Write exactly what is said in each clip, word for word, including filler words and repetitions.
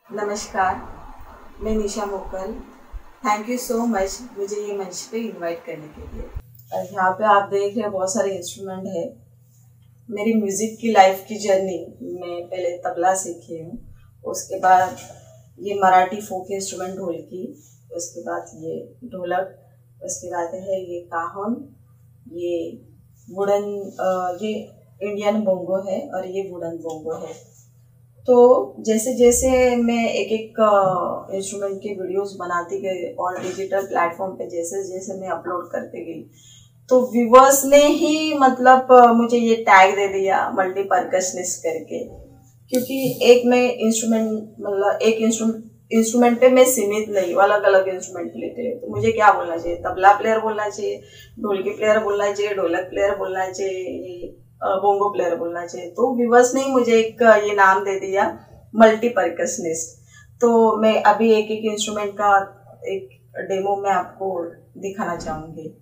नमस्कार, मैं निशा मोकल। थैंक यू सो मच मुझे ये मंच पे इनवाइट करने के लिए। और यहाँ पे आप देख रहे हैं बहुत सारे इंस्ट्रूमेंट है। मेरी म्यूज़िक की लाइफ की जर्नी, मैं पहले तबला सीखी हूँ, उसके बाद ये मराठी फोक इंस्ट्रूमेंट ढोलकी, उसके बाद ये ढोलक, उसके बाद है ये काहन, ये वुडन, ये इंडियन बोंगो है और ये वुडन बोंगो है। तो जैसे जैसे मैं एक एक इंस्ट्रूमेंट के वीडियोस बनाती गई और डिजिटल प्लेटफॉर्म पे जैसे जैसे मैं अपलोड करती गई, तो व्यूवर्स ने ही मतलब मुझे ये टैग दे दिया मल्टी परकशनिस्ट करके। क्योंकि एक मैं इंस्ट्रूमेंट मतलब एक इंस्ट्रूमेंट इंस्ट्रूमेंट पे मैं सीमित नहीं हूँ, अलग अलग इंस्ट्रूमेंट लेते हैं। तो मुझे क्या बोलना चाहिए, तबला प्लेयर बोलना चाहिए, ढोलकी प्लेयर बोलना चाहिए, ढोलक प्लेयर बोलना चाहिए, बोंगो प्लेयर बोलना चाहिए। तो व्यूवर्स ने मुझे एक ये नाम दे दिया मल्टी परकशनिस्ट। तो मैं अभी एक एक इंस्ट्रूमेंट का एक डेमो मैं आपको दिखाना चाहूँगी।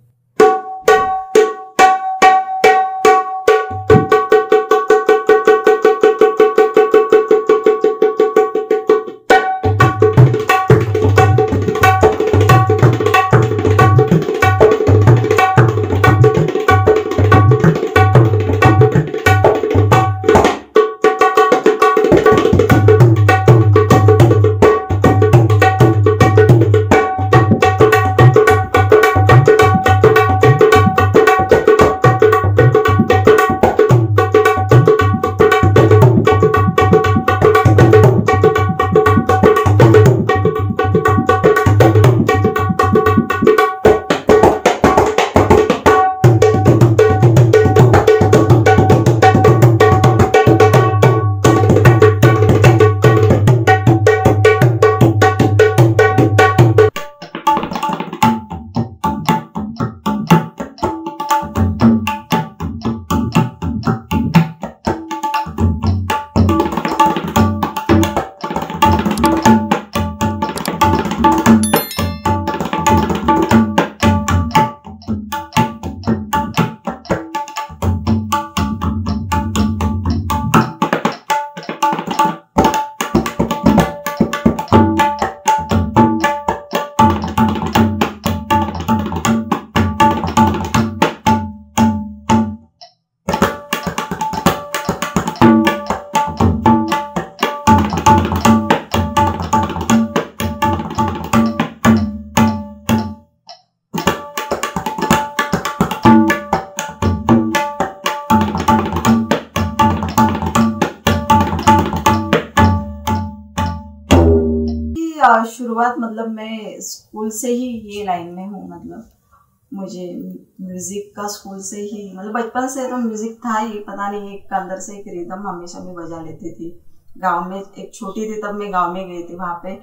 शुरुआत मतलब मैं स्कूल से ही ये लाइन में हूँ। मतलब मुझे म्यूज़िक का स्कूल से ही मतलब बचपन से तो म्यूज़िक था ही, पता नहीं एक अंदर से एक रिदम हमेशा मैं बजा लेती थी। गांव में एक छोटी थी तब मैं गांव में गई थी, वहाँ पे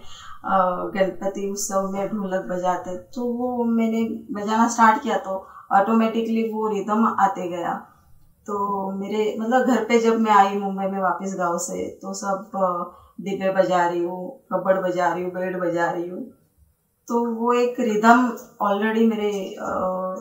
गणपति उत्सव में ढोलक बजाते, तो वो मैंने बजाना स्टार्ट किया तो ऑटोमेटिकली वो रिदम आते गया। तो मेरे मतलब घर पे जब मैं आई मुंबई में वापस गाँव से, तो सब डिब्बे बजा रही हूँ, कब्बड़ बजा रही हूँ, बेड बजा रही हूँ। तो वो एक रिदम ऑलरेडी मेरे आ,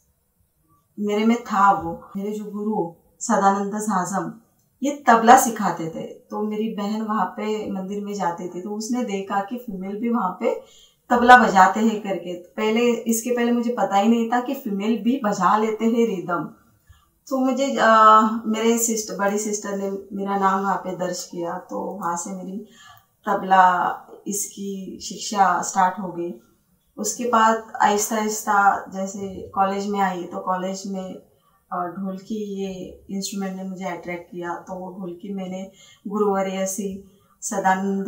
मेरे में था। वो मेरे जो गुरु सदानंद साजम ये तबला सिखाते थे, तो मेरी बहन वहाँ पे मंदिर में जाती थी, तो उसने देखा कि फीमेल भी वहाँ पे तबला बजाते हैं करके। पहले इसके पहले मुझे पता ही नहीं था कि फीमेल भी बजा लेते हैं रिदम। तो मुझे आ, मेरे सिस्टर बड़ी सिस्टर ने मेरा नाम वहाँ पे दर्ज किया, तो वहाँ से मेरी तबला इसकी शिक्षा स्टार्ट हो गई। उसके बाद आहिस्ता आहिस्ता जैसे कॉलेज में आई, तो कॉलेज में ढोलकी ये इंस्ट्रूमेंट ने मुझे अट्रैक्ट किया। तो वो ढोलकी मैंने गुरुवर्य सी सदानंद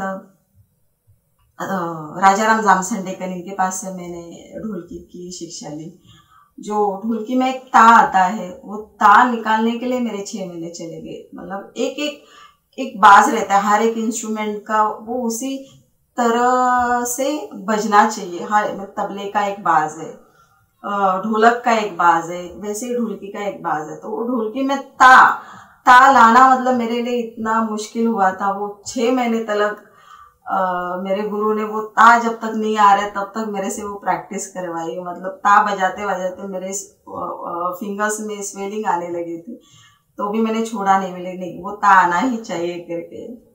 राजाराम जामसंडेकर इनके पास से मैंने ढोलकी की शिक्षा ली। जो ढोलकी में एक ता आता है, वो ता निकालने के लिए मेरे छः महीने चले गए। मतलब एक एक एक बाज रहता है हर एक इंस्ट्रूमेंट का, वो उसी तरह से बजना चाहिए। हर तबले का एक बाज है, ढोलक का एक बाज है, वैसे ही ढोलकी का एक बाज है। तो वो ढोलकी में ता ता लाना मतलब मेरे लिए इतना मुश्किल हुआ था। वो छः महीने तक Uh, मेरे गुरु ने वो ता जब तक नहीं आ रहे तब तक मेरे से वो प्रैक्टिस करवाई। मतलब ता बजाते बजाते मेरे फिंगर्स में स्वेलिंग आने लगी थी, तो भी मैंने छोड़ा नहीं, मिले नहीं वो ता आना ही चाहिए करके।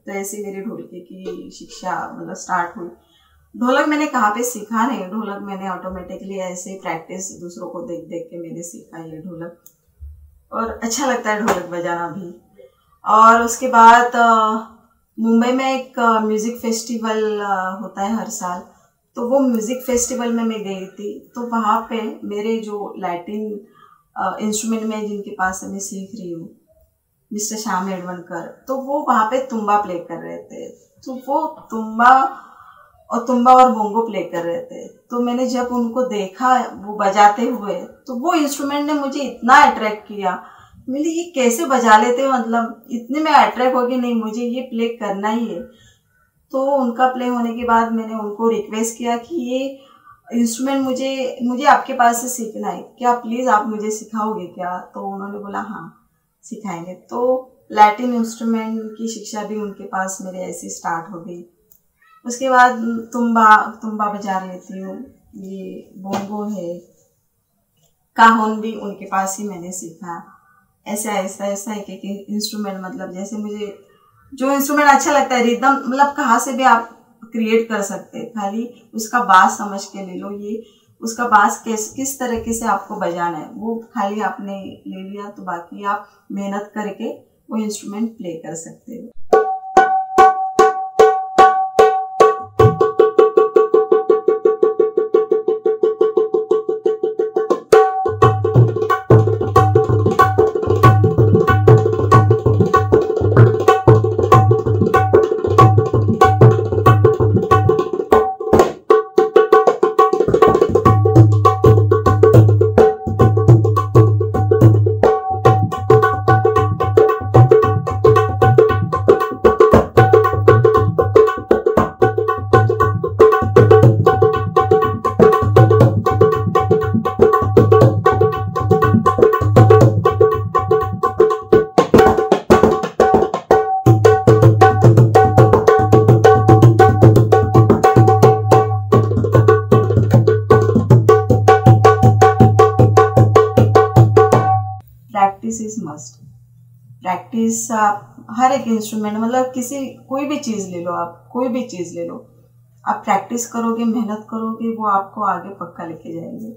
तो ऐसे मेरी ढोलकी की शिक्षा मतलब स्टार्ट हुई। ढोलक मैंने कहाँ पे सीखा नहीं, ढोलक मैंने ऑटोमेटिकली ऐसे ही प्रैक्टिस दूसरों को देख देख के मैंने सीखा ये ढोलक, और अच्छा लगता है ढोलक बजाना भी। और उसके बाद मुंबई में एक म्यूज़िक फेस्टिवल होता है हर साल, तो वो म्यूज़िक फेस्टिवल में मैं गई थी। तो वहाँ पे मेरे जो लैटिन इंस्ट्रूमेंट में जिनके पास मैं सीख रही हूँ, मिस्टर श्याम एडवनकर, तो वो वहाँ पे तुम्बा प्ले कर रहे थे। तो वो तुम्बा और तुम्बा और बोंगो प्ले कर रहे थे। तो मैंने जब उनको देखा वो बजाते हुए, तो वो इंस्ट्रूमेंट ने मुझे इतना अट्रैक्ट किया। मैंने ये कैसे बजा लेते हो, मतलब इतने में अट्रैक्ट हो गई, नहीं मुझे ये प्ले करना ही है। तो उनका प्ले होने के बाद मैंने उनको रिक्वेस्ट किया कि ये इंस्ट्रूमेंट मुझे मुझे आपके पास से सीखना है, क्या प्लीज़ आप मुझे सिखाओगे क्या? तो उन्होंने बोला हाँ सिखाएंगे। तो लैटिन इंस्ट्रूमेंट की शिक्षा भी उनके पास मेरे ऐसी स्टार्ट हो गई। उसके बाद तुम्बा तुम्बा बजा लेती हूँ, ये बोंगो है, काहोन भी उनके पास ही मैंने सीखा। ऐसा ऐसा ऐसा एक एक इंस्ट्रूमेंट, मतलब जैसे मुझे जो इंस्ट्रूमेंट अच्छा लगता है, रिदम मतलब कहाँ से भी आप क्रिएट कर सकते हैं, खाली उसका बास समझ के ले लो। ये उसका बास किस किस तरीके से आपको बजाना है वो खाली आपने ले लिया, तो बाकी आप मेहनत करके वो इंस्ट्रूमेंट प्ले कर सकते हो। Practice is must. प्रैक्टिस आप हर एक इंस्ट्रूमेंट, मतलब किसी कोई भी चीज़ ले लो, आप कोई भी चीज़ ले लो, आप प्रैक्टिस करोगे, मेहनत करोगे, वो आपको आगे पक्का लेके जाएंगे।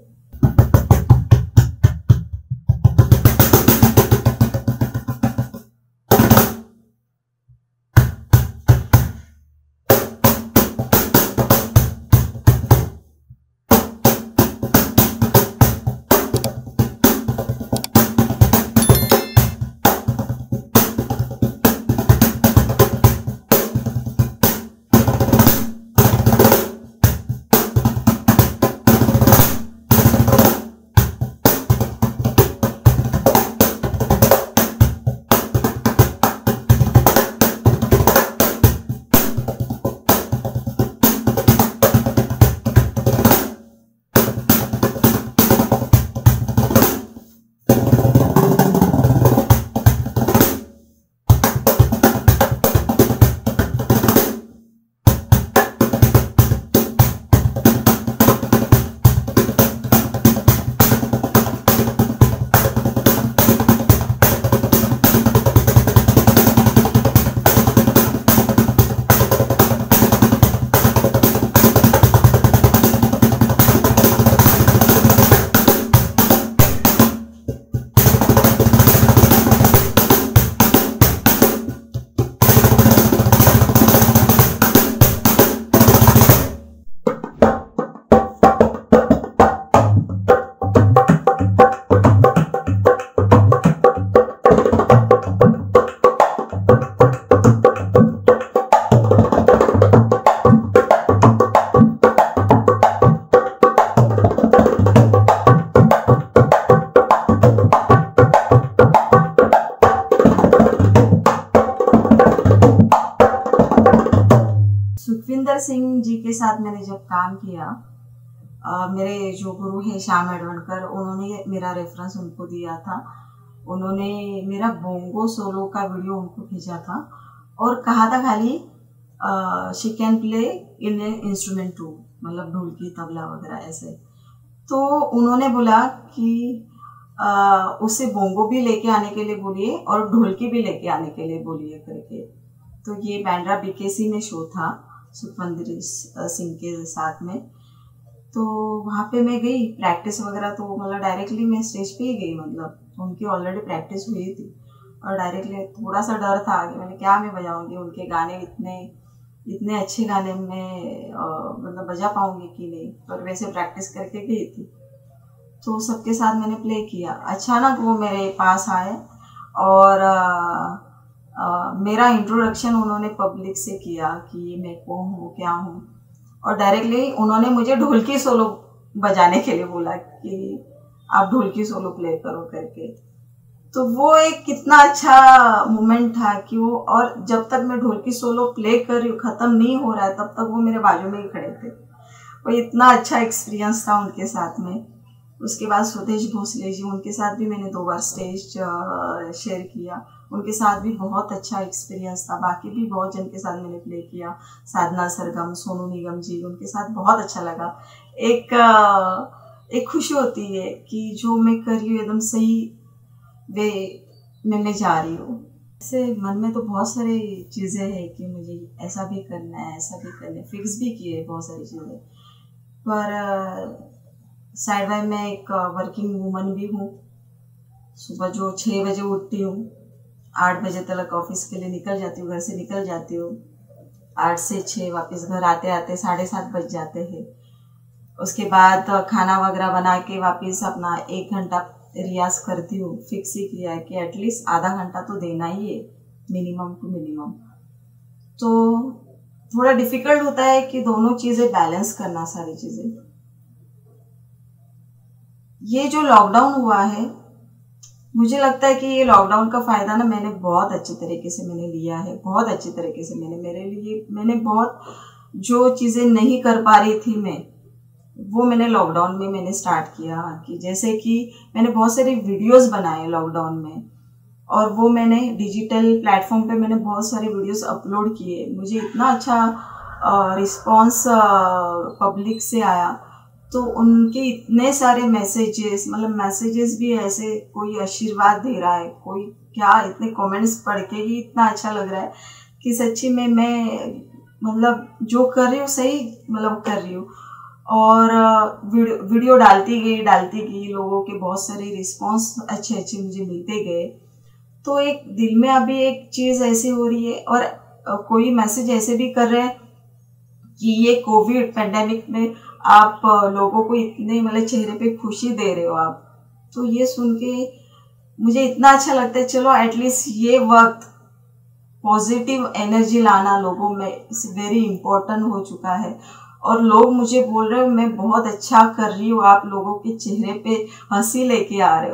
सुखविंदर सिंह जी के साथ मैंने जब काम किया, आ, मेरे जो गुरु हैं श्याम एडवनकर, उन्होंने मेरा रेफरेंस उनको दिया था। उन्होंने मेरा बोंगो सोलो का वीडियो उनको भेजा था और कहा था खाली she can play in instrument too, मतलब ढोलकी तबला वगैरह ऐसे। तो उन्होंने बोला कि आ, उसे बोंगो भी लेके आने के लिए बोलिए और ढोलकी भी लेके आने के लिए बोलिए करके। तो ये बांद्रा बीकेसी में शो था सुखविंदर सिंह के साथ में। तो वहाँ पे मैं गई प्रैक्टिस वगैरह, तो मतलब डायरेक्टली मैं स्टेज पे ही गई, मतलब उनकी ऑलरेडी प्रैक्टिस हुई थी और डायरेक्टली थोड़ा सा डर था कि मैंने क्या मैं बजाऊंगी, उनके गाने इतने इतने अच्छे गाने में मतलब बजा पाऊंगी कि नहीं, पर वैसे प्रैक्टिस करके गई थी। तो सबके साथ मैंने प्ले किया। अचानक वो मेरे पास आए और आ, आ, मेरा इंट्रोडक्शन उन्होंने पब्लिक से किया कि ये मैं कौन हूँ, क्या हूँ, और डायरेक्टली उन्होंने मुझे ढोलकी सोलो बजाने के लिए बोला कि आप ढोलकी सोलो प्ले करो करके। तो वो एक कितना अच्छा मोमेंट था कि वो, और जब तक मैं ढोलकी सोलो प्ले कर रही हूँ, ख़त्म नहीं हो रहा है, तब तक वो मेरे बाजू में ही खड़े थे। वो इतना अच्छा एक्सपीरियंस था उनके साथ में। उसके बाद स्वदेश भोसले जी, उनके साथ भी मैंने दो बार स्टेज शेयर किया, उनके साथ भी बहुत अच्छा एक्सपीरियंस था। बाकी भी बहुत जन के साथ मैंने प्ले किया, साधना सरगम, सोनू निगम जी, उनके साथ बहुत अच्छा लगा। एक एक खुशी होती है कि जो मैं कर रही हूँ एकदम सही वे में मैं जा रही हूँ। ऐसे मन में तो बहुत सारी चीज़ें हैं कि मुझे ऐसा भी करना है, ऐसा भी करना है, फिक्स भी किए बहुत सारी चीज़ें, पर साइड बाय मैं एक वर्किंग वूमन भी हूँ। सुबह जो छः बजे उठती हूँ, आठ बजे तक ऑफिस के लिए निकल जाती हूँ, घर से निकल जाती हूँ, आठ से छः वापस घर आते आते साढ़े सात बज जाते हैं। उसके बाद खाना वगैरह बना के वापस अपना एक घंटा रियाज करती हूँ। फिक्स ही किया है कि एटलीस्ट आधा घंटा तो देना ही है, मिनिमम टू मिनिमम। तो थोड़ा डिफिकल्ट होता है कि दोनों चीज़ें बैलेंस करना, सारी चीज़ें। ये जो लॉकडाउन हुआ है, मुझे लगता है कि ये लॉकडाउन का फ़ायदा ना मैंने बहुत अच्छी तरीके से मैंने लिया है, बहुत अच्छी तरीके से मैंने मेरे लिए मैंने बहुत जो चीज़ें नहीं कर पा रही थी मैं, वो मैंने लॉकडाउन में मैंने स्टार्ट किया। कि जैसे कि मैंने बहुत सारी वीडियोस बनाए लॉकडाउन में, और वो मैंने डिजिटल प्लेटफॉर्म पे मैंने बहुत सारे वीडियोस अपलोड किए। मुझे इतना अच्छा रिस्पांस पब्लिक से आया, तो उनके इतने सारे मैसेजेस, मतलब मैसेजेस भी ऐसे, कोई आशीर्वाद दे रहा है, कोई क्या, इतने कमेंट्स पढ़ के ही इतना अच्छा लग रहा है कि सच्ची में मैं मतलब जो कर रही हूँ सही मतलब कर रही हूँ। और वीडियो वीडियो डालती गई डालती गई लोगों के बहुत सारे रिस्पांस अच्छे अच्छे मुझे मिलते गए। तो एक दिल में अभी एक चीज़ ऐसी हो रही है, और कोई मैसेज ऐसे भी कर रहे हैं कि ये कोविड पैंडेमिक में आप लोगों को इतने मतलब चेहरे पे खुशी दे रहे हो आप। तो ये सुन के मुझे इतना अच्छा लगता है, चलो एटलीस्ट ये वक्त पॉजिटिव एनर्जी लाना लोगों में इस वेरी इम्पोर्टेंट हो चुका है। और लोग मुझे बोल रहे हो मैं बहुत अच्छा कर रही हूँ, आप लोगों के चेहरे पे हंसी लेके आ रहे हो,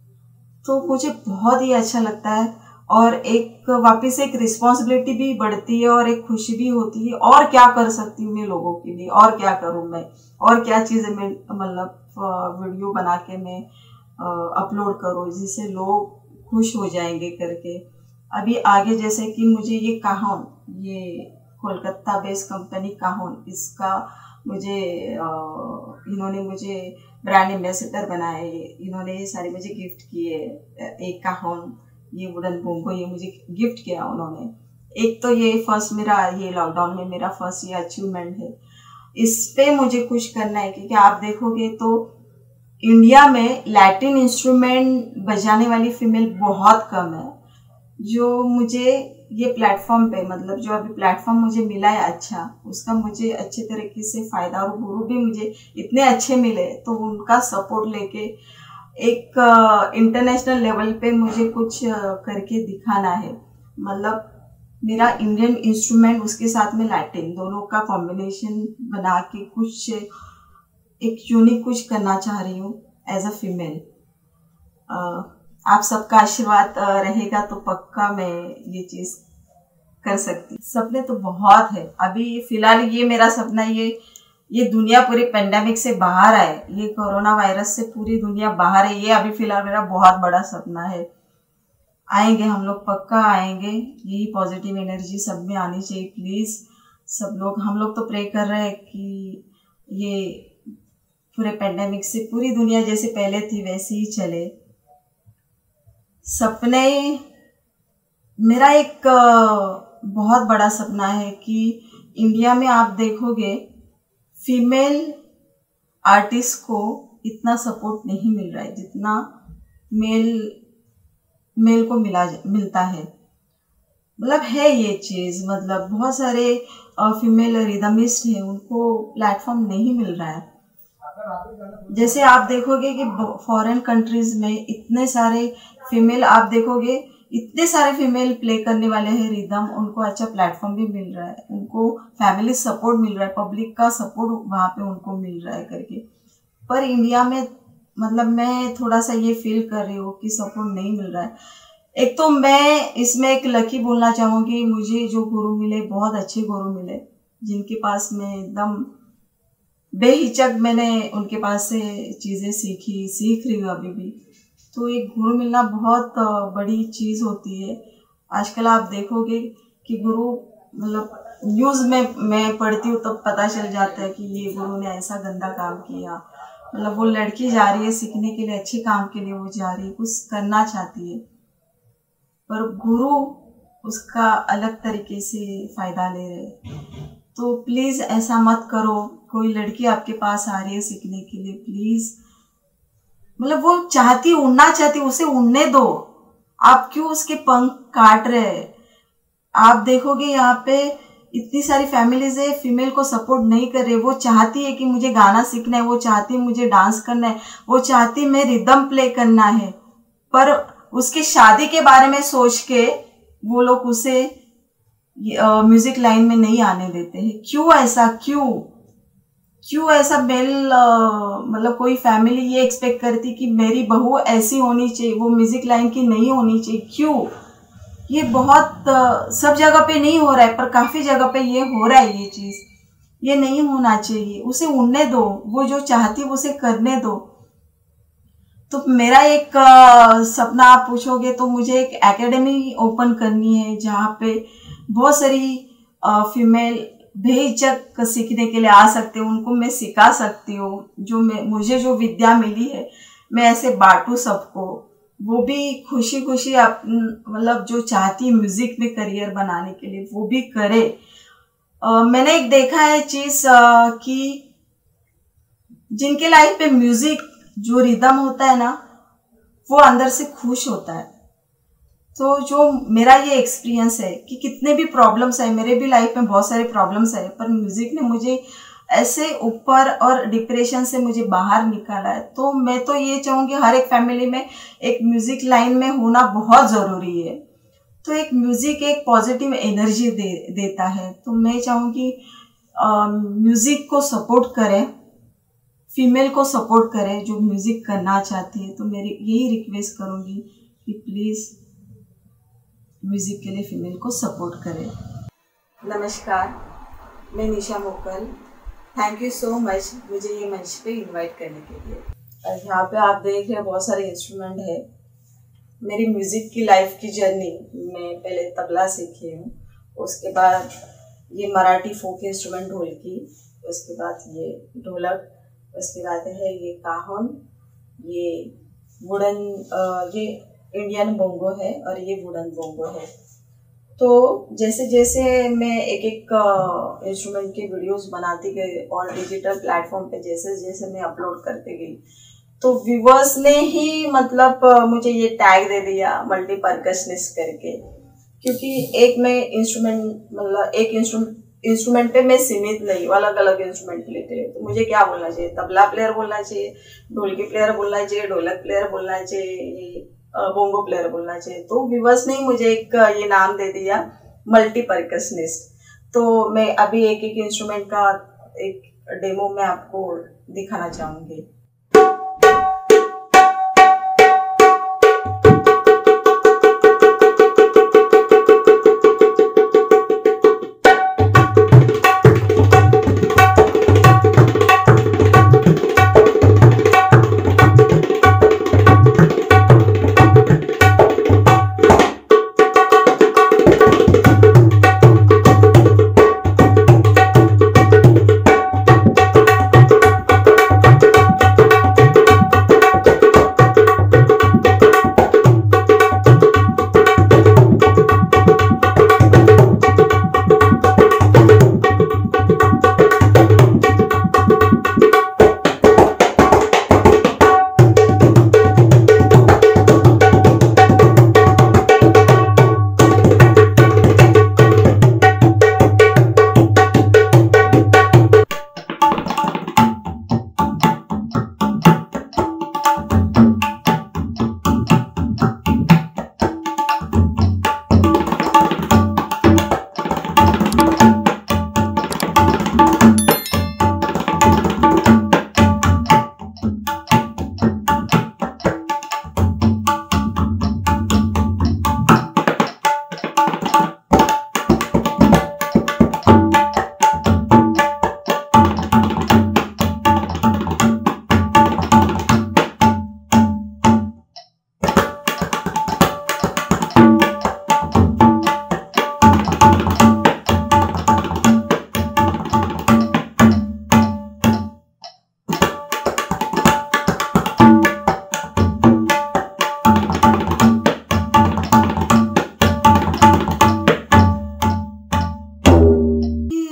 तो मुझे बहुत ही अच्छा लगता है। और एक वापस एक रिस्पॉन्सिबिलिटी भी बढ़ती है और एक खुशी भी होती है, और क्या कर सकती हूँ मैं लोगों के लिए, और क्या करूँ मैं, और क्या चीज़ें मैं मतलब वीडियो बना के मैं अपलोड करूँ जिससे लोग खुश हो जाएंगे करके। अभी आगे जैसे कि मुझे ये काहन, ये कोलकाता बेस्ड कंपनी काहन, इसका मुझे इन्होंने मुझे ब्रांड एम्बेसडर बनाया है, इन्होंने ये सारी मुझे गिफ्ट किए। एक काहन, ये वुडन बोंगो, ये मुझे गिफ्ट किया उन्होंने। एक तो ये फर्स्ट मेरा ये लॉकडाउन में मेरा फर्स्ट ये अचीवमेंट है। इस पे मुझे कुछ करना है, क्योंकि आप देखोगे तो इंडिया में लैटिन इंस्ट्रूमेंट बजाने वाली फीमेल बहुत कम है। जो मुझे ये प्लेटफॉर्म पे मतलब जो अभी प्लेटफॉर्म मुझे मिला है अच्छा, उसका मुझे अच्छे तरीके से फ़ायदा, और गुरु भी मुझे इतने अच्छे मिले, तो उनका सपोर्ट लेके एक इंटरनेशनल लेवल पे मुझे कुछ करके दिखाना है। मतलब मेरा इंडियन इंस्ट्रूमेंट उसके साथ में लैटिन दोनों का कॉम्बिनेशन बना के कुछ एक यूनिक कुछ करना चाह रही हूँ एज अ फीमेल। आप सबका आशीर्वाद रहेगा तो पक्का मैं ये चीज़ कर सकती। सपने तो बहुत है। अभी फिलहाल ये मेरा सपना, ये ये दुनिया पूरी पेंडेमिक से बाहर आए, ये कोरोना वायरस से पूरी दुनिया बाहर है, ये अभी फिलहाल मेरा बहुत बड़ा सपना है। आएंगे हम लोग, पक्का आएंगे। यही पॉजिटिव एनर्जी सब में आनी चाहिए प्लीज़। सब लोग, हम लोग तो प्रे कर रहे हैं कि ये पूरे पेंडेमिक से पूरी दुनिया जैसे पहले थी वैसे ही चले। सपने, मेरा एक बहुत बड़ा सपना है कि इंडिया में आप देखोगे फीमेल आर्टिस्ट को इतना सपोर्ट नहीं मिल रहा है जितना मेल मेल को मिला मिलता है। मतलब है ये चीज़, मतलब बहुत सारे फीमेल रिदमिस्ट हैं, उनको प्लेटफॉर्म नहीं मिल रहा है। जैसे आप देखोगे कि फॉरेन कंट्रीज में इतने सारे फीमेल आप देखोगे इतने सारे फीमेल प्ले करने वाले हैं रिदम, उनको अच्छा प्लेटफॉर्म भी मिल रहा है, उनको फैमिली सपोर्ट मिल रहा है, पब्लिक का सपोर्ट वहाँ पे उनको मिल रहा है करके। पर इंडिया में मतलब मैं थोड़ा सा ये फील कर रही हूँ कि सपोर्ट नहीं मिल रहा है। एक तो मैं इसमें एक लकी बोलना चाहूँगी, मुझे जो गुरु मिले बहुत अच्छे गुरु मिले, जिनके पास मैं एकदम बेहिचक मैंने उनके पास से चीज़ें सीखी सीख रही हूँ अभी भी। तो एक गुरु मिलना बहुत बड़ी चीज़ होती है। आजकल आप देखोगे कि गुरु मतलब न्यूज़ में मैं पढ़ती हूँ तब तो पता चल जाता है कि ये गुरु ने ऐसा गंदा काम किया। मतलब वो लड़की जा रही है सीखने के लिए, अच्छे काम के लिए वो जा रही है, कुछ करना चाहती है, पर गुरु उसका अलग तरीके से फ़ायदा ले रहे। तो प्लीज़ ऐसा मत करो। कोई लड़की आपके पास आ रही है सीखने के लिए, प्लीज़ मतलब वो चाहती उड़ना चाहती, उसे उड़ने दो। आप क्यों उसके पंख काट रहे? आप देखोगे यहाँ पे इतनी सारी फैमिलीज है फीमेल को सपोर्ट नहीं कर रही। वो चाहती है कि मुझे गाना सीखना है, वो चाहती है मुझे डांस करना है, वो चाहती है मैं रिदम प्ले करना है, पर उसके शादी के बारे में सोच के वो लोग उसे म्यूजिक लाइन में नहीं आने देते हैं। क्यों ऐसा? क्यों क्यों ऐसा? मेल मतलब कोई फैमिली ये एक्सपेक्ट करती कि मेरी बहू ऐसी होनी चाहिए, वो म्यूजिक लाइन की नहीं होनी चाहिए। क्यों? ये बहुत सब जगह पे नहीं हो रहा है, पर काफ़ी जगह पे ये हो रहा है। ये चीज़ ये नहीं होना चाहिए। उसे उड़ने दो, वो जो चाहती है उसे करने दो। तो मेरा एक सपना आप पूछोगे तो मुझे एक एकेडमी ओपन करनी है जहाँ पे बहुत सारी फीमेल बेहिचक सीखने के लिए आ सकते हैं, उनको मैं सिखा सकती हूँ। जो मैं मुझे जो विद्या मिली है मैं ऐसे बांटूँ सबको, वो भी खुशी खुशी आप मतलब जो चाहती है म्यूजिक में करियर बनाने के लिए वो भी करे। आ, मैंने एक देखा है चीज़ कि जिनके लाइफ पे म्यूजिक जो रिदम होता है ना, वो अंदर से खुश होता है। तो जो मेरा ये एक्सपीरियंस है कि कितने भी प्रॉब्लम्स है, मेरे भी लाइफ में बहुत सारे प्रॉब्लम्स है, पर म्यूजिक ने मुझे ऐसे ऊपर और डिप्रेशन से मुझे बाहर निकाला है। तो मैं तो ये चाहूँगी हर एक फैमिली में एक म्यूजिक लाइन में होना बहुत ज़रूरी है। तो एक म्यूजिक एक पॉजिटिव एनर्जी दे देता है। तो मैं चाहूँगी म्यूजिक को सपोर्ट करें, फीमेल को सपोर्ट करें जो म्यूजिक करना चाहती है। तो मेरी यही रिक्वेस्ट करूँगी कि प्लीज़ म्यूजिक के लिए फीमेल को सपोर्ट करें। नमस्कार, मैं निशा मोकल। थैंक यू सो मच मुझे ये मंच पे इनवाइट करने के लिए। और यहाँ पे आप देख रहे हैं बहुत सारे इंस्ट्रूमेंट है। मेरी म्यूज़िक की लाइफ की जर्नी, मैं पहले तबला सीखी हूँ, उसके बाद ये मराठी फोक इंस्ट्रूमेंट ढोलकी, उसके बाद ये ढोलक, उसके बाद है ये काहन, ये वुडन ये इंडियन बोंगो है और ये वुडन बोंगो है। तो जैसे जैसे मैं एक एक इंस्ट्रूमेंट के वीडियोस बनाती गई और डिजिटल प्लेटफॉर्म पे जैसे जैसे मैं अपलोड करती गई, तो व्यूवर्स ने ही मतलब मुझे ये टैग दे दिया मल्टी परकशनिस्ट करके। क्योंकि एक मैं इंस्ट्रूमेंट मतलब एक इंस्ट्रूमेंट इंस्ट्रूमेंट पे मैं सीमित नहीं, अलग अलग इंस्ट्रूमेंट लेते हैं। तो मुझे क्या बोलना चाहिए? तबला प्लेयर बोलना चाहिए, ढोलकी प्लेयर बोलना चाहिए, ढोलक प्लेयर बोलना चाहिए, बोंगो प्लेयर बोलना चाहिए। तो व्यूवर्स ने मुझे एक ये नाम दे दिया मल्टी परकशनिस्ट। तो मैं अभी एक एक इंस्ट्रूमेंट का एक डेमो में आपको दिखाना चाहूँगी।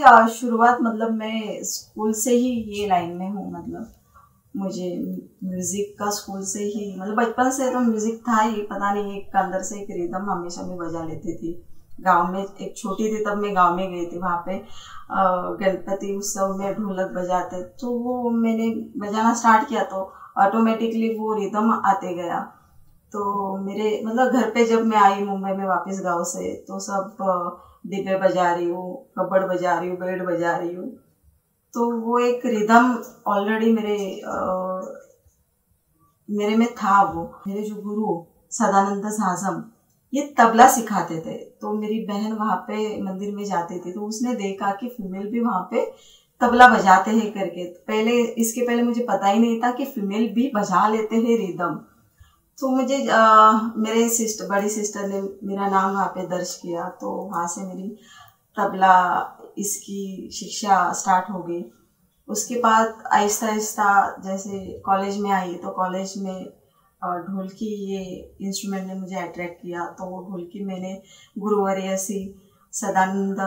अ, शुरुआत मतलब मैं स्कूल से ही ये लाइन में हूँ। मतलब मुझे म्यूजिक का स्कूल से ही मतलब बचपन से तो म्यूजिक था ही, पता नहीं एक अंदर से एक रिदम हमेशा मैं बजा लेती थी। गांव में एक छोटी थी तब मैं गांव में गई थी, वहाँ पे अ, गणपति उत्सव में ढोलक बजाते, तो वो मैंने बजाना स्टार्ट किया तो ऑटोमेटिकली वो रिदम आते गया। तो मेरे मतलब घर पे जब मैं आई मुंबई में वापस गांव से, तो सब डिब्बे बजा रही हूँ, कब्बड़ बजा रही हूँ, बेड़ बजा रही हूँ, तो वो एक रिदम ऑलरेडी मेरे आ, मेरे में था। वो मेरे जो गुरु सदानंद साजम ये तबला सिखाते थे, तो मेरी बहन वहाँ पे मंदिर में जाती थी, तो उसने देखा कि फीमेल भी वहाँ पे तबला बजाते हैं करके। पहले इसके पहले मुझे पता ही नहीं था कि फीमेल भी बजा लेते हैं रिदम। तो मुझे आ, मेरे सिस्टर बड़ी सिस्टर ने मेरा नाम वहाँ पे दर्ज किया, तो वहाँ से मेरी तबला इसकी शिक्षा स्टार्ट हो गई। उसके बाद आहिस्ता आहिस्ता जैसे कॉलेज में आई, तो कॉलेज में ढोलकी ये इंस्ट्रूमेंट ने मुझे अट्रैक्ट किया, तो वो ढोलकी मैंने गुरुवर्य सी सदानंद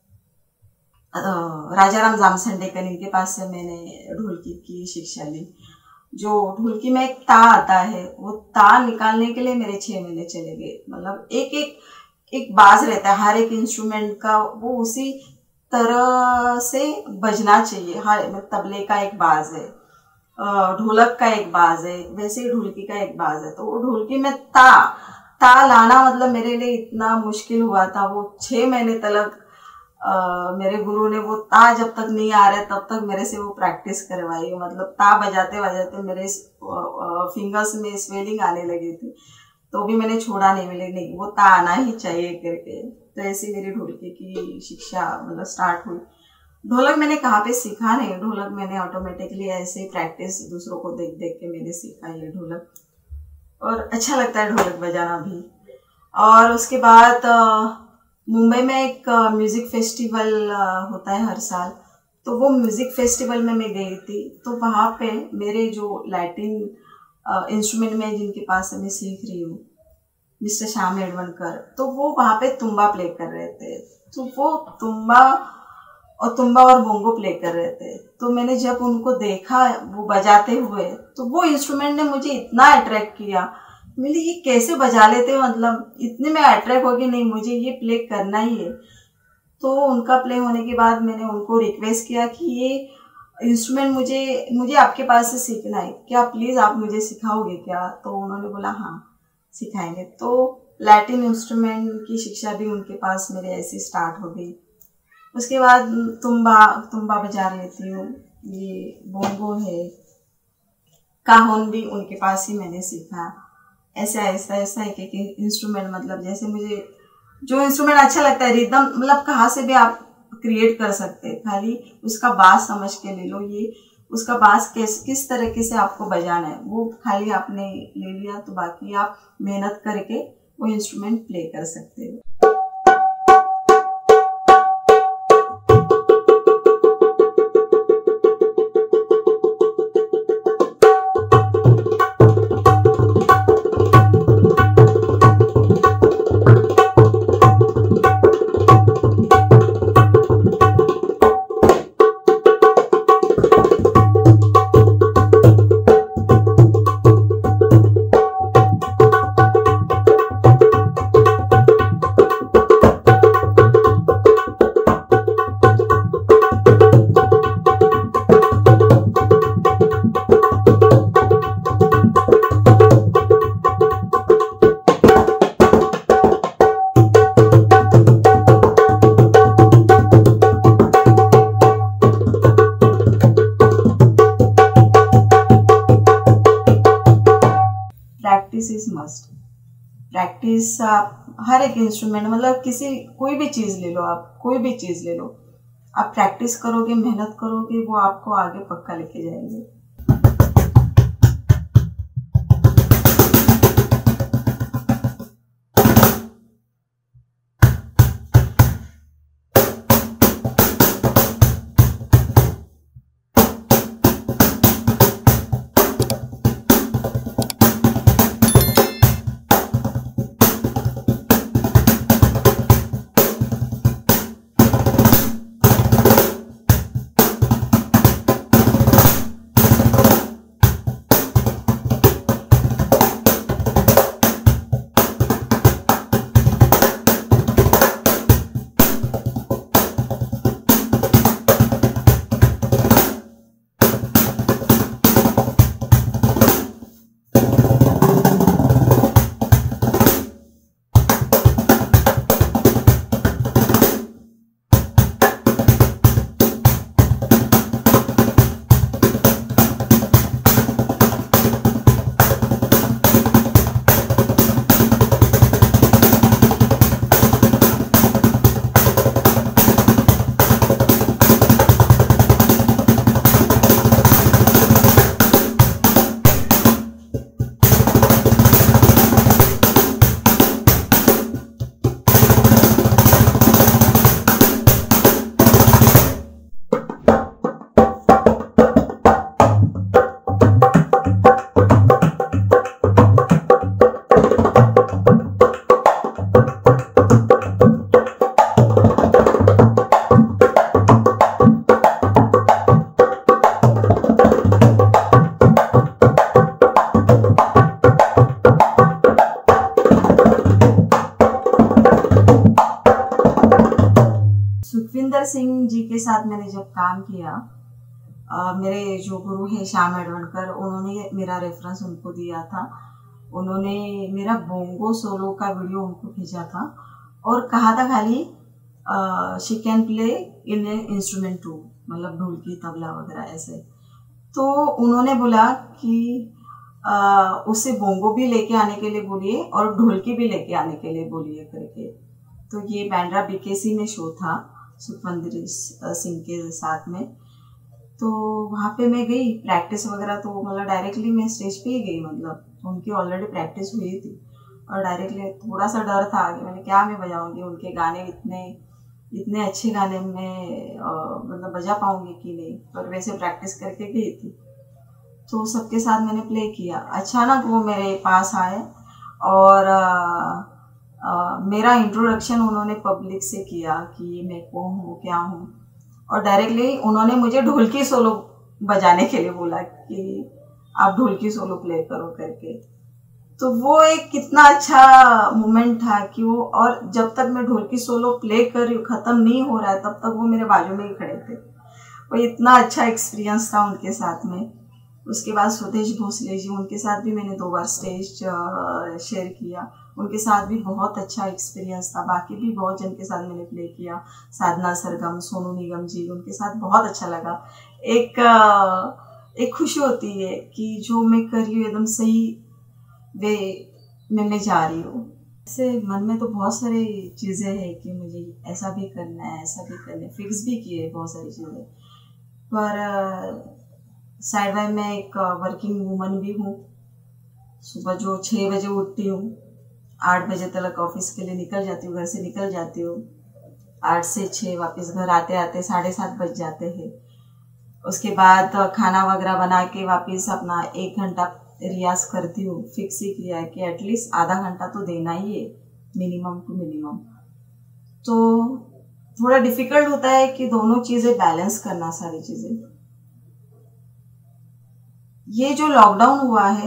राजाराम जामसंडेकर इनके पास से मैंने ढोलकी की शिक्षा ली। जो ढोलकी में एक ता आता है, वो ता निकालने के लिए मेरे छः महीने चले गए। मतलब एक एक एक बाज रहता है हर एक इंस्ट्रूमेंट का, वो उसी तरह से बजना चाहिए। हर तबले का एक बाज है, ढोलक का एक बाज है, वैसे ही ढोलकी का एक बाज है। तो वो ढोलकी में ता ता लाना मतलब मेरे लिए इतना मुश्किल हुआ था। वो छः महीने तक Uh, मेरे गुरु ने वो ता जब तक नहीं आ रहा तब तक मेरे से वो प्रैक्टिस करवाई। मतलब ता बजाते बजाते मेरे फिंगर्स में स्वेलिंग आने लगी थी, तो भी मैंने छोड़ा नहीं, मिले नहीं वो ता आना ही चाहिए करके। तो ऐसी मेरी ढोलकी की शिक्षा मतलब स्टार्ट हुई। ढोलक मैंने कहाँ पे सीखा नहीं, ढोलक मैंने ऑटोमेटिकली ऐसे ही प्रैक्टिस दूसरों को देख देख के मैंने सीखा ये ढोलक, और अच्छा लगता है ढोलक बजाना भी। और उसके बाद मुंबई में एक म्यूज़िक फेस्टिवल होता है हर साल, तो वो म्यूज़िक फेस्टिवल में मैं गई थी। तो वहाँ पे मेरे जो लैटिन इंस्ट्रूमेंट में जिनके पास मैं सीख रही हूँ, मिस्टर श्याम एडवनकर, तो वो वहाँ पे तुम्बा प्ले कर रहे थे। तो वो तुम्बा और तुम्बा और बोंगो प्ले कर रहे थे। तो मैंने जब उनको देखा वो बजाते हुए, तो वो इंस्ट्रूमेंट ने मुझे इतना अट्रैक्ट किया। मैंने ये कैसे बजा लेते हो, मतलब इतने में अट्रैक्ट हो गई, नहीं मुझे ये प्ले करना ही है। तो उनका प्ले होने के बाद मैंने उनको रिक्वेस्ट किया कि ये इंस्ट्रूमेंट मुझे मुझे आपके पास से सीखना है, क्या प्लीज़ आप मुझे सिखाओगे क्या? तो उन्होंने बोला हाँ सिखाएंगे। तो लैटिन इंस्ट्रूमेंट की शिक्षा भी उनके पास मेरे ऐसी स्टार्ट हो गई। उसके बाद तुम्बा तुम्बा बजा लेती हूँ, ये बोंगो है, काहोन भी उनके पास ही मैंने सीखा। ऐसे ऐसा ऐसा एक एक इंस्ट्रूमेंट, मतलब जैसे मुझे जो इंस्ट्रूमेंट अच्छा लगता है, रिदम मतलब कहाँ से भी आप क्रिएट कर सकते हैं, खाली उसका बास समझ के ले लो। ये उसका बास किस किस तरीके से आपको बजाना है वो खाली आपने ले लिया, तो बाकी आप मेहनत करके वो इंस्ट्रूमेंट प्ले कर सकते हो। Practice is must. प्रैक्टिस आप हर एक इंस्ट्रूमेंट मतलब किसी कोई भी चीज़ ले लो, आप कोई भी चीज़ ले लो, आप प्रैक्टिस करोगे, मेहनत करोगे, वो आपको आगे पक्का लेके जाएंगे। साथ मैंने जब काम किया, uh, मेरे जो गुरु हैं श्याम एडवणकर, उन्होंने मेरा रेफरेंस उनको दिया था। उन्होंने मेरा बोंगो सोलो का वीडियो उनको भेजा था और कहा था खाली she can play in instrument too, मतलब ढोलकी तबला वगैरह ऐसे। तो उन्होंने बोला कि आ, उसे बोंगो भी लेके आने के लिए बोलिए और ढोलकी भी लेके आने के लिए बोलिए करके। तो ये बांद्रा बीकेसी में शो था सुखवंदरी सिंह के साथ में। तो वहाँ पे मैं गई प्रैक्टिस वगैरह, तो मतलब डायरेक्टली मैं स्टेज पे ही गई, मतलब उनकी ऑलरेडी प्रैक्टिस हुई थी और डायरेक्टली थोड़ा सा डर था कि मैंने क्या मैं बजाऊंगी, उनके गाने इतने इतने अच्छे गाने में मतलब बजा पाऊंगी कि नहीं, पर वैसे प्रैक्टिस करके गई थी। तो सबके साथ मैंने प्ले किया। अचानक वो मेरे पास आए और आ, आ, मेरा इंट्रोडक्शन उन्होंने पब्लिक से किया कि मैं कौन हूँ क्या हूँ, और डायरेक्टली उन्होंने मुझे ढोलकी सोलो बजाने के लिए बोला कि आप ढोलकी सोलो प्ले करो करके। तो वो एक कितना अच्छा मोमेंट था कि वो, और जब तक मैं ढोलकी सोलो प्ले कर रही हूँ, ख़त्म नहीं हो रहा है, तब तक वो मेरे बाजू में ही खड़े थे। वो इतना अच्छा एक्सपीरियंस था उनके साथ में। उसके बाद सुदेश भोसले जी, उनके साथ भी मैंने दो बार स्टेज शेयर किया, उनके साथ भी बहुत अच्छा एक्सपीरियंस था। बाकी भी बहुत जन के साथ मैंने प्ले किया, साधना सरगम, सोनू निगम जी, उनके साथ बहुत अच्छा लगा। एक एक खुशी होती है कि जो मैं कर रही हूँ एकदम सही वे में मैं जा रही हूँ। ऐसे मन में तो बहुत सारी चीज़ें हैं कि मुझे ऐसा भी करना है, ऐसा भी करना है, फिक्स भी किए बहुत सारी चीज़ें, पर साइड बाय मैं एक वर्किंग वूमन भी हूँ। सुबह जो छः बजे उठती हूँ, आठ बजे तक ऑफिस के लिए निकल जाती हूँ, घर से निकल जाती हूँ। आठ से छः वापस घर आते आते साढ़े सात बज जाते हैं। उसके बाद खाना वगैरह बना के वापस अपना एक घंटा रियाज करती हूँ। फिक्स ही किया है कि एटलीस्ट आधा घंटा तो देना ही है, मिनिमम टू मिनिमम। तो थोड़ा डिफिकल्ट होता है कि दोनों चीज़ें बैलेंस करना, सारी चीज़ें। ये जो लॉकडाउन हुआ है,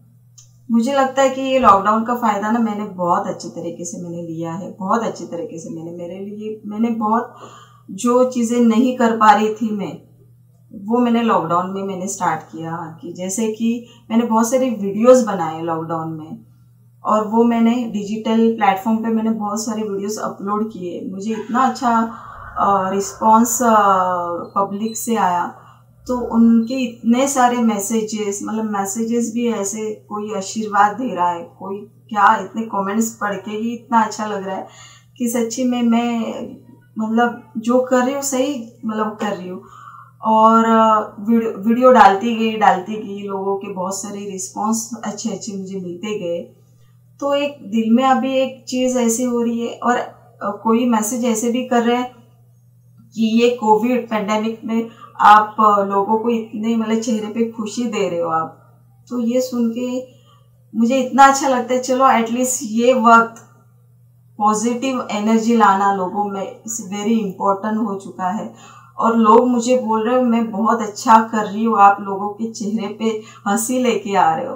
मुझे लगता है कि ये लॉकडाउन का फ़ायदा ना मैंने बहुत अच्छे तरीके से मैंने लिया है, बहुत अच्छे तरीके से मैंने मेरे लिए मैंने बहुत जो चीज़ें नहीं कर पा रही थी मैं, वो मैंने लॉकडाउन में मैंने स्टार्ट किया। कि जैसे कि मैंने बहुत सारे वीडियोस बनाए लॉकडाउन में, और वो मैंने डिजिटल प्लेटफॉर्म पे मैंने बहुत सारे वीडियोस अपलोड किए। मुझे इतना अच्छा रिस्पांस पब्लिक से आया, तो उनके इतने सारे मैसेजेस, मतलब मैसेजेस भी ऐसे, कोई आशीर्वाद दे रहा है, कोई क्या, इतने कमेंट्स पढ़ के ही इतना अच्छा लग रहा है कि सच्ची में मैं मतलब जो कर रही हूँ सही मतलब कर रही हूँ। और वीडियो वीडियो डालती गई डालती गई लोगों के बहुत सारे रिस्पांस अच्छे अच्छे मुझे मिलते गए। तो एक दिल में अभी एक चीज़ ऐसी हो रही है, और कोई मैसेज ऐसे भी कर रहे हैं कि ये कोविड पैंडेमिक में आप लोगों को इतने मतलब चेहरे पे खुशी दे रहे हो आप। तो ये सुन के मुझे इतना अच्छा लगता है, चलो एटलीस्ट ये वक्त पॉजिटिव एनर्जी लाना लोगों में इस वेरी इम्पोर्टेंट हो चुका है। और लोग मुझे बोल रहे हो मैं बहुत अच्छा कर रही हूँ, आप लोगों के चेहरे पे हंसी लेके आ रहे हो,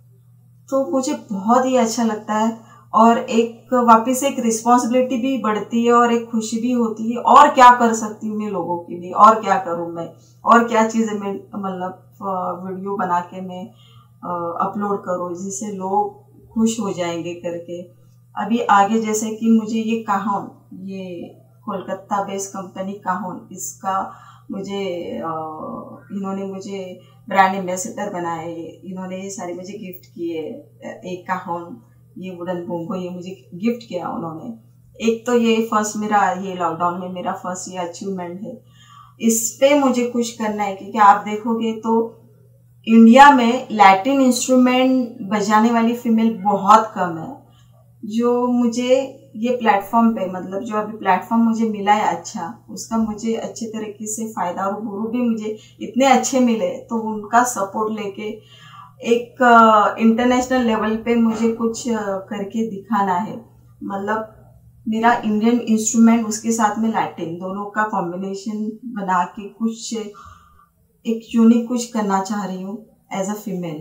तो मुझे बहुत ही अच्छा लगता है। और एक वापस एक रिस्पॉन्सिबिलिटी भी बढ़ती है और एक खुशी भी होती है, और क्या कर सकती हूँ मैं लोगों के लिए, और क्या करूँ मैं, और क्या चीज़ें मैं मतलब वीडियो बना के मैं अपलोड करूँ जिससे लोग खुश हो जाएंगे करके। अभी आगे जैसे कि मुझे ये काहन, ये कोलकाता बेस्ड कंपनी काहन, इसका मुझे इन्होंने मुझे ब्रांड एम्बेसडर बनाए, इन्होंने ये सारी मुझे गिफ्ट किए। एक काहन, ये वुडन बोंगो, ये मुझे गिफ्ट किया उन्होंने। एक तो ये फर्स्ट मेरा ये लॉकडाउन में मेरा फर्स्ट ये अचीवमेंट है। इस पे मुझे खुश करना है, क्योंकि आप देखोगे तो इंडिया में लैटिन इंस्ट्रूमेंट बजाने वाली फीमेल बहुत कम है। जो मुझे ये प्लेटफॉर्म पे मतलब जो अभी प्लेटफॉर्म मुझे मिला है अच्छा, उसका मुझे अच्छे तरीके से फ़ायदा, और गुरु भी मुझे इतने अच्छे मिले, तो उनका सपोर्ट लेके एक इंटरनेशनल uh, लेवल पे मुझे कुछ uh, करके दिखाना है। मतलब मेरा इंडियन इंस्ट्रूमेंट उसके साथ में लैटिन दोनों का कॉम्बिनेशन बना के कुछ एक यूनिक कुछ करना चाह रही हूँ एज अ फीमेल।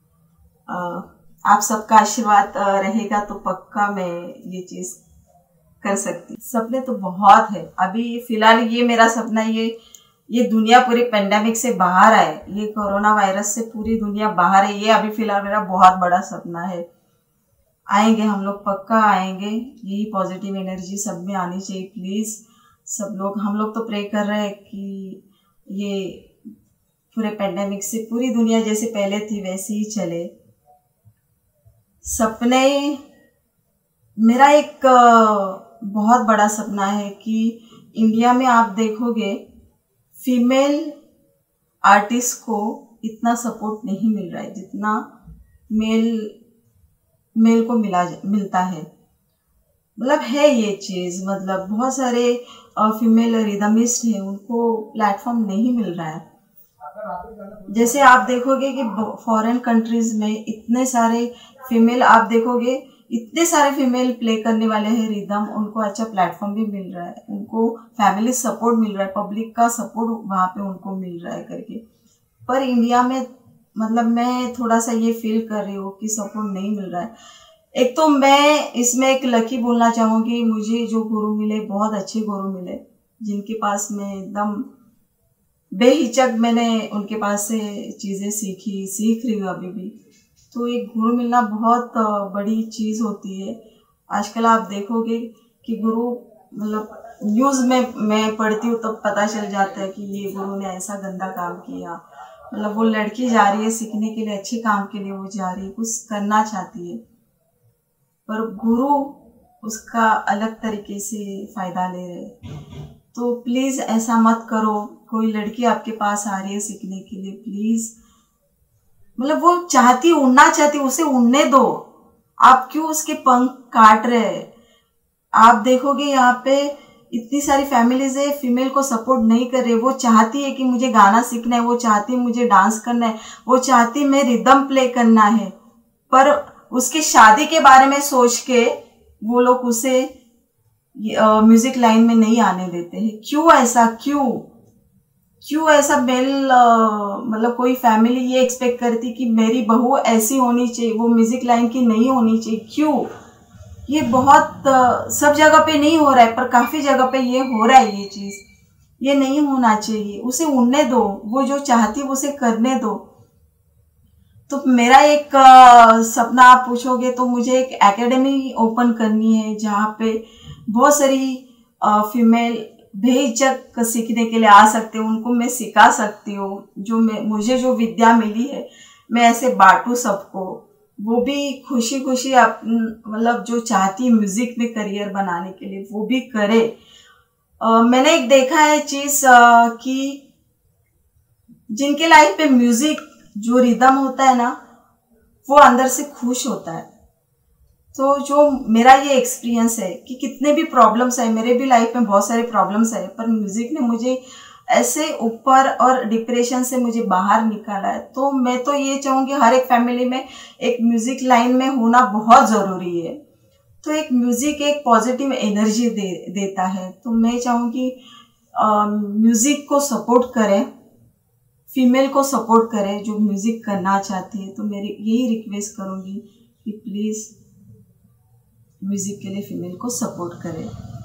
आप सबका आशीर्वाद रहेगा तो पक्का मैं ये चीज़ कर सकती। सपने तो बहुत है। अभी फिलहाल ये मेरा सपना, ये ये दुनिया पूरी पेंडेमिक से बाहर आए, ये कोरोना वायरस से पूरी दुनिया बाहर है, ये अभी फिलहाल मेरा बहुत बड़ा सपना है। आएंगे हम लोग, पक्का आएंगे। यही पॉजिटिव एनर्जी सब में आनी चाहिए प्लीज़। सब लोग, हम लोग तो प्रे कर रहे हैं कि ये पूरे पेंडेमिक से पूरी दुनिया जैसे पहले थी वैसे ही चले। सपने, मेरा एक बहुत बड़ा सपना है कि इंडिया में आप देखोगे फीमेल आर्टिस्ट को इतना सपोर्ट नहीं मिल रहा है जितना मेल मेल को मिला मिलता है। मतलब है ये चीज़, मतलब बहुत सारे फीमेल रिदमिस्ट हैं, उनको प्लेटफॉर्म नहीं मिल रहा है। जैसे आप देखोगे कि फॉरेन कंट्रीज में इतने सारे फीमेल, आप देखोगे इतने सारे फीमेल प्ले करने वाले हैं रिदम, उनको अच्छा प्लेटफॉर्म भी मिल रहा है, उनको फैमिली सपोर्ट मिल रहा है, पब्लिक का सपोर्ट वहाँ पे उनको मिल रहा है करके। पर इंडिया में मतलब मैं थोड़ा सा ये फील कर रही हूँ कि सपोर्ट नहीं मिल रहा है। एक तो मैं इसमें एक लकी बोलना चाहूँगी, मुझे जो गुरु मिले बहुत अच्छे गुरु मिले, जिनके पास मैं एकदम बेहिचक मैंने उनके पास से चीज़ें सीखी, सीख रही हूँ अभी भी। तो एक गुरु मिलना बहुत बड़ी चीज़ होती है। आजकल आप देखोगे कि गुरु, मतलब न्यूज़ में मैं पढ़ती हूँ तब पता चल जाता है कि ये गुरु ने ऐसा गंदा काम किया। मतलब वो लड़की जा रही है सीखने के लिए, अच्छे काम के लिए वो जा रही है, कुछ करना चाहती है, पर गुरु उसका अलग तरीके से फ़ायदा ले रहे। तो प्लीज़ ऐसा मत करो। कोई लड़की आपके पास आ रही है सीखने के लिए, प्लीज़, मतलब वो चाहती, उड़ना चाहती, उसे उड़ने दो। आप क्यों उसके पंख काट रहे हैं? आप देखोगे यहाँ पे इतनी सारी फैमिलीज है, फीमेल को सपोर्ट नहीं कर रहे। वो चाहती है कि मुझे गाना सीखना है, वो चाहती है मुझे डांस करना है, वो चाहती है मैं रिदम प्ले करना है, पर उसकी शादी के बारे में सोच के वो लोग उसे म्यूजिक लाइन में नहीं आने देते हैं। क्यों ऐसा? क्यों क्यों ऐसा? मेल मतलब कोई फैमिली ये एक्सपेक्ट करती कि मेरी बहू ऐसी होनी चाहिए, वो म्यूजिक लाइन की नहीं होनी चाहिए। क्यों? ये बहुत सब जगह पे नहीं हो रहा है, पर काफ़ी जगह पे ये हो रहा है। ये चीज़ ये नहीं होना चाहिए। उसे उड़ने दो, वो जो चाहती है उसे करने दो। तो मेरा एक सपना आप पूछोगे तो मुझे एक एकेडमी ओपन करनी है जहाँ पे बहुत सारी फीमेल बेहिचक सीखने के लिए आ सकते हैं, उनको मैं सिखा सकती हूँ। जो मैं मुझे जो विद्या मिली है मैं ऐसे बांटूँ सबको, वो भी खुशी खुशी आप मतलब जो चाहती है म्यूजिक में करियर बनाने के लिए वो भी करे। आ, मैंने एक देखा है चीज़ कि जिनके लाइफ पे म्यूजिक जो रिदम होता है ना, वो अंदर से खुश होता है। तो जो मेरा ये एक्सपीरियंस है कि कितने भी प्रॉब्लम्स है, मेरे भी लाइफ में बहुत सारे प्रॉब्लम्स है, पर म्यूजिक ने मुझे ऐसे ऊपर और डिप्रेशन से मुझे बाहर निकाला है। तो मैं तो ये चाहूँगी हर एक फैमिली में एक म्यूजिक लाइन में होना बहुत ज़रूरी है। तो एक म्यूजिक एक पॉजिटिव एनर्जी दे देता है। तो मैं चाहूँगी म्यूजिक को सपोर्ट करें, फीमेल को सपोर्ट करें जो म्यूजिक करना चाहती है। तो मेरी यही रिक्वेस्ट करूँगी कि प्लीज़ म्यूजिक के लिए फीमेल को सपोर्ट करें।